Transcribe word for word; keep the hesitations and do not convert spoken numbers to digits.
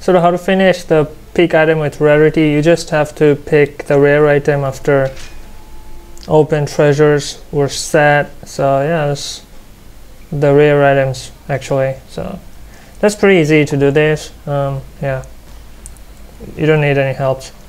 So how to finish the pick item with rarity, you just have to pick the rare item after open treasures were set. So yeah, that's the rare items actually. So that's pretty easy to do this. Um, yeah, you don't need any help.